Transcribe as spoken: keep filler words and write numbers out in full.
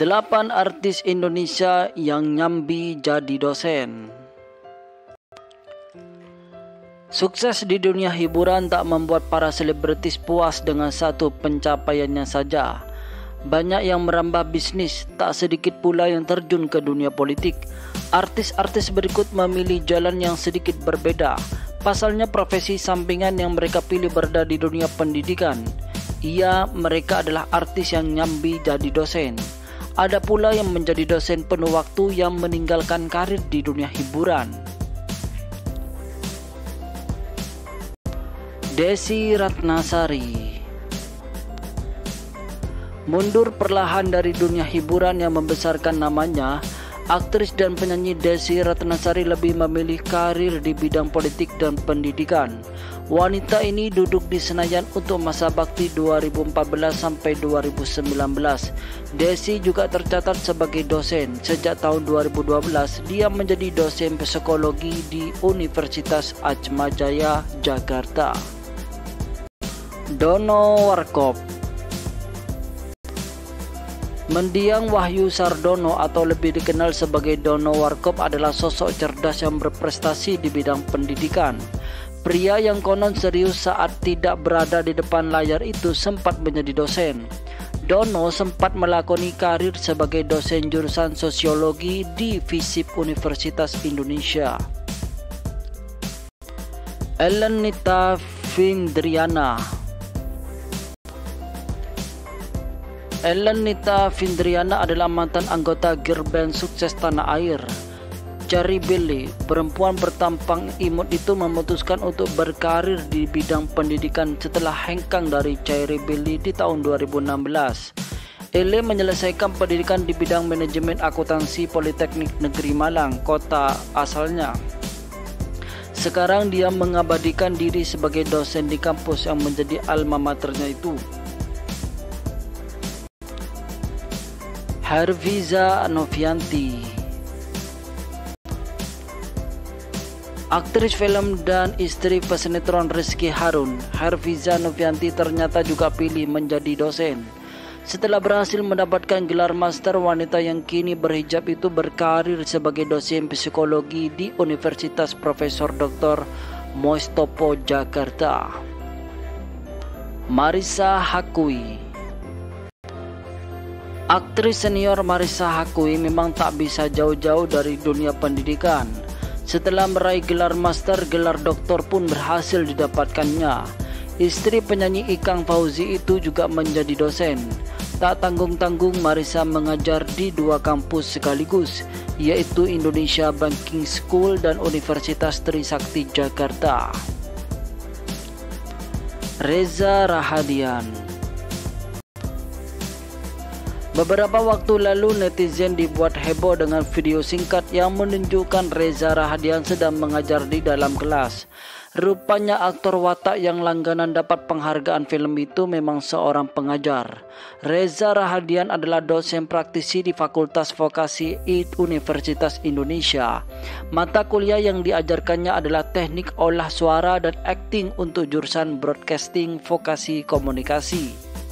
Delapan artis Indonesia yang nyambi jadi dosen. Sukses di dunia hiburan tak membuat para selebritis puas dengan satu pencapaiannya saja. Banyak yang merambah bisnis, tak sedikit pula yang terjun ke dunia politik. Artis-artis berikut memilih jalan yang sedikit berbeda. Pasalnya profesi sampingan yang mereka pilih berada di dunia pendidikan. Iya, mereka adalah artis yang nyambi jadi dosen. Ada pula yang menjadi dosen penuh waktu yang meninggalkan karir di dunia hiburan. Desy Ratnasari mundur perlahan dari dunia hiburan yang membesarkan namanya. Aktris dan penyanyi Desy Ratnasari lebih memilih karir di bidang politik dan pendidikan. Wanita ini duduk di Senayan untuk masa bakti dua ribu empat belas sampai dua ribu sembilan belas. Desy juga tercatat sebagai dosen. Sejak tahun dua ribu dua belas, dia menjadi dosen psikologi di Universitas Atmajaya, Jakarta. Dono Warkop. Mendiang Wahyu Sardono atau lebih dikenal sebagai Dono Warkop adalah sosok cerdas yang berprestasi di bidang pendidikan. Pria yang konon serius saat tidak berada di depan layar itu sempat menjadi dosen. Dono sempat melakoni karir sebagai dosen jurusan sosiologi di FISIP Universitas Indonesia. Elenita Vindriana. Elenita Vindriana adalah mantan anggota girl band sukses tanah air, Cherry Belly. Perempuan bertampang imut itu memutuskan untuk berkarir di bidang pendidikan setelah hengkang dari Cherry Belly di tahun dua ribu enam belas. Ele menyelesaikan pendidikan di bidang manajemen akuntansi Politeknik Negeri Malang, kota asalnya. Sekarang dia mengabadikan diri sebagai dosen di kampus yang menjadi alma maternya itu. Herviza Novianti. Aktris film dan istri pesinetron Rizky Harun, Herviza Novianti ternyata juga pilih menjadi dosen. Setelah berhasil mendapatkan gelar master, wanita yang kini berhijab itu berkarir sebagai dosen psikologi di Universitas Profesor Doktor Mustopo, Jakarta. Marissa Haque. Aktris senior Marissa Haque memang tak bisa jauh-jauh dari dunia pendidikan. Setelah meraih gelar master, gelar doktor pun berhasil didapatkannya. Istri penyanyi Ikang Fauzi itu juga menjadi dosen. Tak tanggung-tanggung Marissa mengajar di dua kampus sekaligus, yaitu Indonesia Banking School dan Universitas Trisakti Jakarta. Reza Rahadian. Beberapa waktu lalu netizen dibuat heboh dengan video singkat yang menunjukkan Reza Rahadian sedang mengajar di dalam kelas. Rupanya aktor watak yang langganan dapat penghargaan film itu memang seorang pengajar. Reza Rahadian adalah dosen praktisi di Fakultas Vokasi I T Universitas Indonesia. Mata kuliah yang diajarkannya adalah teknik olah suara dan akting untuk jurusan Broadcasting Vokasi Komunikasi.